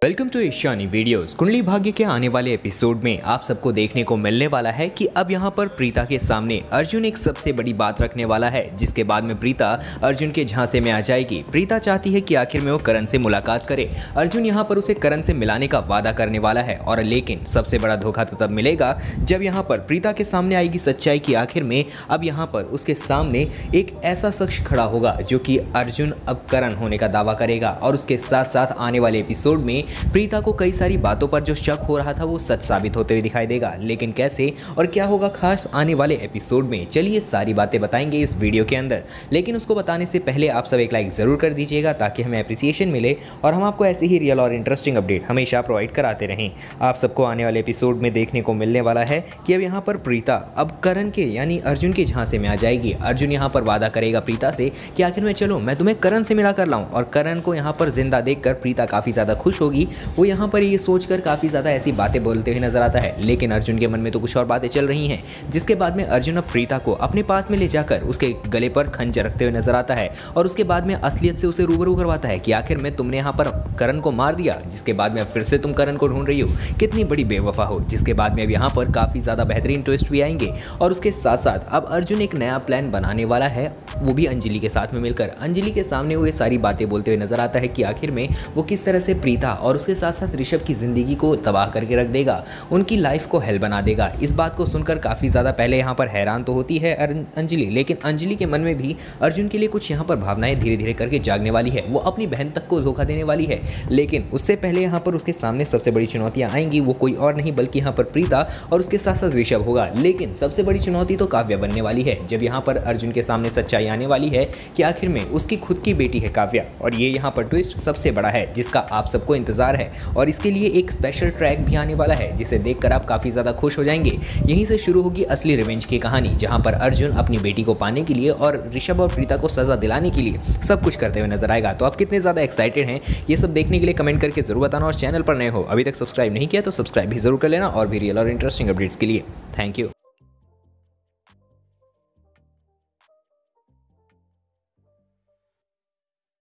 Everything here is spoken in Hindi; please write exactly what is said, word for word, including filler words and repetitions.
Welcome to Ishani videos. Kundali Bhagya के आने वाले एपिसोड में आप सबको देखने को मिलने वाला है कि अब यहाँ पर प्रीता के सामने अर्जुन एक सबसे बड़ी बात रखने वाला है, जिसके बाद में प्रीता अर्जुन के झांसे में आ जाएगी। प्रीता चाहती है कि आखिर में वो करण से मुलाकात करे। अर्जुन यहाँ पर उसे करण से मिलाने का वादा करने वाला है, और लेकिन सबसे बड़ा धोखा तो तब मिलेगा जब यहाँ पर प्रीता के सामने आएगी सच्चाई की आखिर में अब यहाँ पर उसके सामने एक ऐसा शख्स खड़ा होगा जो कि अर्जुन अब करण होने का दावा करेगा। और उसके साथ साथ आने वाले एपिसोड में प्रीता को कई सारी बातों पर जो शक हो रहा था वो सच साबित होते हुए दिखाई देगा। लेकिन कैसे और क्या होगा खास आने वाले एपिसोड में, चलिए सारी बातें बताएंगे इस वीडियो के अंदर। लेकिन उसको बताने से पहले आप सब एक लाइक ज़रूर कर दीजिएगा ताकि हमें अप्रिसिएशन मिले और हम आपको ऐसी ही रियल और इंटरेस्टिंग अपडेट हमेशा प्रोवाइड कराते रहें। आप सबको आने वाले एपिसोड में देखने को मिलने वाला है कि अब यहाँ पर प्रीता अब करण के यानी अर्जुन के झांसे में आ जाएगी। अर्जुन यहाँ पर वादा करेगा प्रीता से कि आखिर में चलो मैं तुम्हें करण से मिला कर लाऊं, और करण को यहाँ पर जिंदा देखकर प्रीता काफ़ी ज़्यादा खुश होगी। वो यहाँ पर ये सोचकर काफ़ी ज़्यादा ऐसी बातें बोलते हुए नजर आता है। लेकिन अर्जुन के मन में तो कुछ और बातें चल रही हैं, जिसके बाद में अर्जुन अब प्रीता को अपने पास में ले जाकर उसके गले पर खंजर रखते हुए नजर आता है, और उसके बाद में असलियत से उसे रूबरू करवाता है कि आखिर में तुमने यहाँ पर करण को मार दिया, जिसके बाद में फिर से तुम करण को ढूंढ रही हो, कितनी बड़ी बेवफा हो। जिसके बाद में अब यहाँ पर काफ़ी ज़्यादा बेहतरीन ट्विस्ट भी आएंगे, और उसके साथ साथ अब अर्जुन एक नया प्लान बनाने वाला है, वो भी अंजलि के साथ में मिलकर। अंजलि के सामने वो ये सारी बातें बोलते हुए नजर आता है कि आखिर में वो किस तरह से प्रीता और उसके साथ साथ ऋषभ की ज़िंदगी को तबाह करके रख देगा, उनकी लाइफ को हेल बना देगा। इस बात को सुनकर काफ़ी ज़्यादा पहले यहाँ पर हैरान तो होती है अंजलि, लेकिन अंजलि के मन में भी अर्जुन के लिए कुछ यहाँ पर भावनाएं धीरे धीरे करके जागने वाली है। वो अपनी बहन तक को धोखा देने वाली है, लेकिन उससे पहले यहाँ पर उसके सामने सबसे बड़ी चुनौतियाँ आएंगी। वो कोई और नहीं बल्कि यहाँ पर प्रीता और उसके साथ साथ ऋषभ होगा। लेकिन सबसे बड़ी चुनौती तो काव्या बनने वाली है, जब यहाँ पर अर्जुन के सामने सच्चाई आने वाली है कि आखिर में उसकी खुद की बेटी है काव्या। और ये यहाँ पर ट्विस्ट सबसे बड़ा है जिसका आप सबको इंतजार है, और इसके लिए एक स्पेशल ट्रैक भी आने वाला है जिसे देखकर आप काफ़ी ज़्यादा खुश हो जाएंगे। यहीं से शुरू होगी असली रिवेंज की कहानी, जहां पर अर्जुन अपनी बेटी को पाने के लिए और ऋषभ और प्रीता को सज़ा दिलाने के लिए सब कुछ करते हुए नजर आएगा। तो आप कितने ज़्यादा एक्साइटेड हैं ये सब देखने के लिए कमेंट करके जरूर बताना, और चैनल पर नए हो अभी तक सब्सक्राइब नहीं किया तो सब्सक्राइब भी जरूर कर लेना, और भी रियल और इंटरेस्टिंग अपडेट्स के लिए। Thank you.